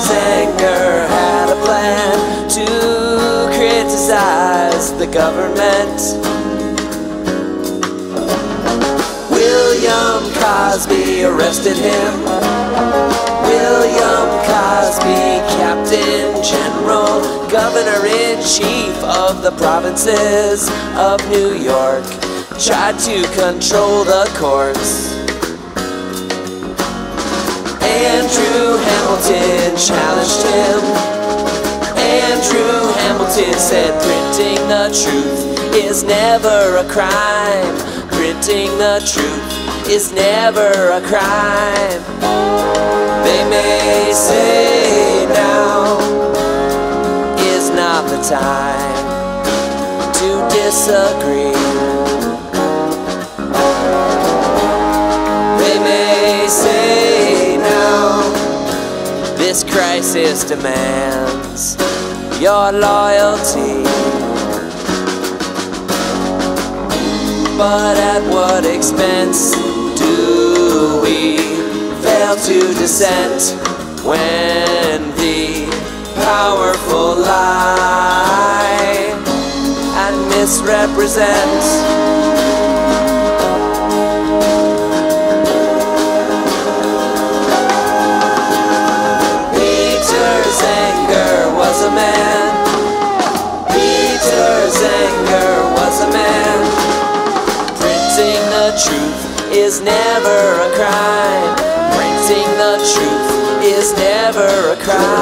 Zenger had a plan to criticize the government. William Cosby arrested him. William Cosby, Captain General, Governor-in-Chief of the provinces of New York, tried to control the courts. Andrew Hamilton challenged him. Andrew Hamilton said printing the truth is never a crime. Printing the truth is never a crime. They may say now is not the time to disagree. They may say now this crisis demands your loyalty. But at what expense do we fail to dissent when the powerful lie and misrepresent? Peter Zenger was a man. Peter Zenger was a man. Printing the truth is never a crime. Printing the truth is never a crime.